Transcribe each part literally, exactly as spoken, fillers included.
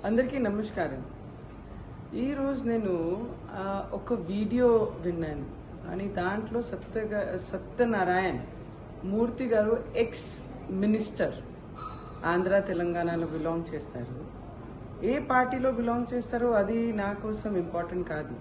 అందరికీ నమస్కారం. ఈరోజు నేను ఒక వీడియో విన్నాను అని దాంట్లో సత్య సత్యనారాయణ మూర్తి గారు ఎక్స్ మినిస్టర్ ఆంధ్ర తెలంగాణలో బిలాంగ్ చేస్తారు. ఏ పార్టీలో బిలాంగ్ చేస్తారో అది నా కోసం ఇంపార్టెంట్ కాదు.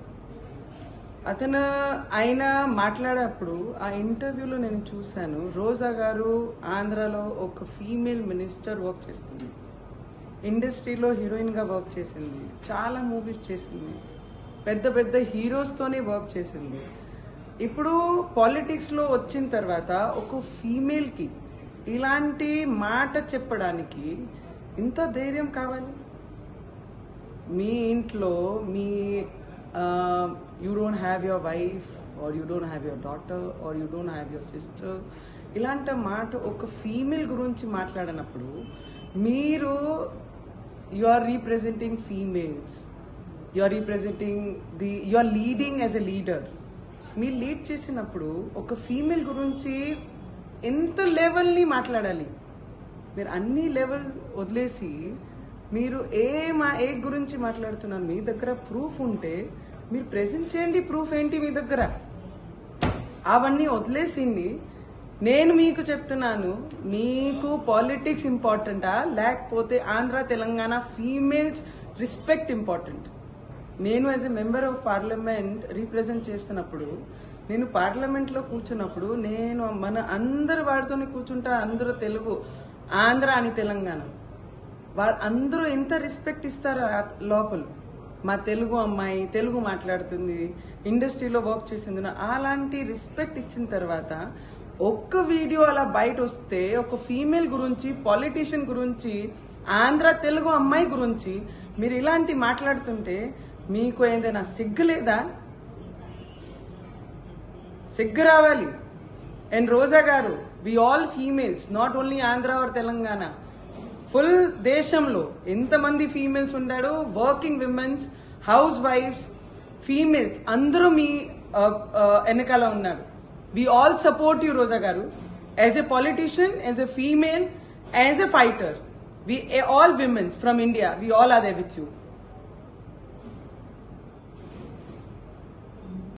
అతను ఆయన మాట్లాడేటప్పుడు ఆ ఇంటర్వ్యూలో నేను చూశాను, రోజా గారు ఆంధ్రాలో ఒక ఫీమేల్ మినిస్టర్ వర్క్ చేస్తుంది, ఇండస్ట్రీలో హీరోయిన్గా వర్క్ చేసింది, చాలా మూవీస్ చేసింది, పెద్ద పెద్ద హీరోస్తోనే వర్క్ చేసింది. ఇప్పుడు పాలిటిక్స్లో వచ్చిన తర్వాత ఒక ఫీమేల్కి ఇలాంటి మాట చెప్పడానికి ఇంత ధైర్యం కావాలి? మీ ఇంట్లో మీ you don't have your wife or you don't have your daughter or you don't have your sister, ఇలాంటి మాట ఒక ఫీమేల్ గురించి మాట్లాడినప్పుడు మీరు you are representing females, you are representing the you are leading as a leader. మీరు lead చేసినప్పుడు ఒక female గురించి ఎంత లెవెల్ని మాట్లాడాలి? మీరు అన్ని లెవెల్ వదిలేసి మీరు ఏ మా ఏ గురించి మాట్లాడుతున్నారు? మీ దగ్గర ప్రూఫ్ ఉంటే మీరు ప్రెజెంట్ చేయండి. ప్రూఫ్ ఏంటి మీ దగ్గర? అవన్నీ వదిలేసింది. నేను మీకు చెప్తున్నాను, మీకు పాలిటిక్స్ ఇంపార్టెంటా లేకపోతే Andhra Telangana females respect important? నేను as a member of parliament represent చేస్తున్నప్పుడు, నేను పార్లమెంట్లో కూర్చున్నప్పుడు నేను మన అందరు వాడితోనే కూర్చుంటా. అందరూ తెలుగు, ఆంధ్ర అని తెలంగాణ, వాళ్ళు అందరూ ఎంత రెస్పెక్ట్ ఇస్తారు లోపల. మా తెలుగు అమ్మాయి తెలుగు మాట్లాడుతుంది, ఇండస్ట్రీలో వర్క్ చేసింది, అలాంటి రెస్పెక్ట్ ఇచ్చిన తర్వాత ఒక్క వీడియో అలా బయట వస్తే ఒక ఫీమేల్ గురించి, పాలిటీషియన్ గురించి, ఆంధ్ర తెలుగు అమ్మాయి గురించి మీరు ఇలాంటి మాట్లాడుతుంటే మీకు ఏదైనా సిగ్గు లేదా? సిగ్గు రావాలి. అండ్ రోజా గారు, we all females, not only Andhra or Telangana, full దేశంలో ఎంతమంది ఫీమేల్స్ ఉన్నాడో, వర్కింగ్ విమెన్స్, హౌస్ వైఫ్స్, ఫీమేల్స్ అందరూ మీ వెనకాల ఉన్నారు. We all support you, Rosa Garu, as a politician, as a female, as a fighter. We all women from India, we all are there with you.